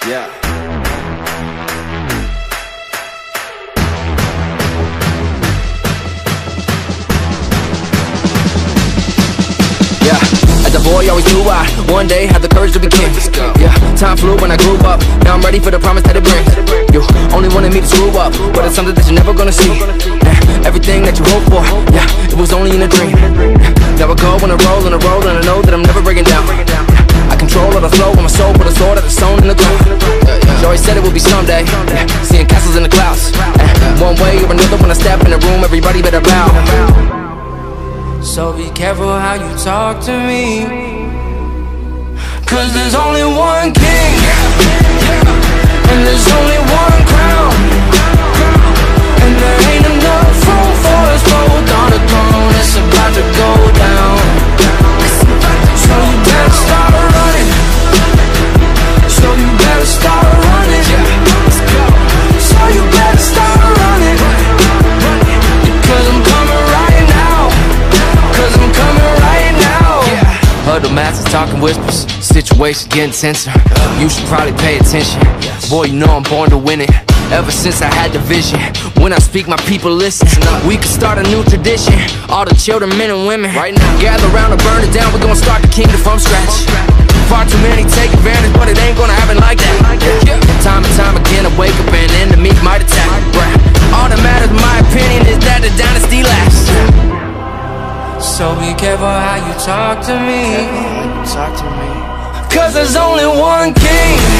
Yeah. As a boy, always knew I one day had the courage to be king. Yeah, time flew when I grew up. Now I'm ready for the promise that it brings. You only wanted me to screw up, but it's something that you're never gonna see. Everything that you hope for, yeah, it was only in a dream. Now I go on a roll, and I know that I'm never breaking down. I control all the flow with my soul, put a sword that is sewn in the ground. She always said it would be someday, seeing castles in the clouds. One way or another, when I step in the room, everybody better bow. So be careful how you talk to me, 'cause there's only one king, and there's only one crown, and there ain't enough room for us both on the throne. It's about to go down, so you better start running, so you better start running, so you better start running, because I'm coming right now, cause I'm coming right now. Huddle masses talking whispers, situation getting tenser. You should probably pay attention. Boy, you know I'm born to win it. Ever since I had the vision, when I speak my people listen. We can start a new tradition, all the children, men and women. Right now, gather around and burn it down. We're gonna start the kingdom from scratch. Far too many take advantage, but it ain't gonna happen like that. Time and time again I wake up and enemies might attack. All that matters, in my opinion, is that the dynasty lasts. So be careful how you talk to me, 'cause there's only one king,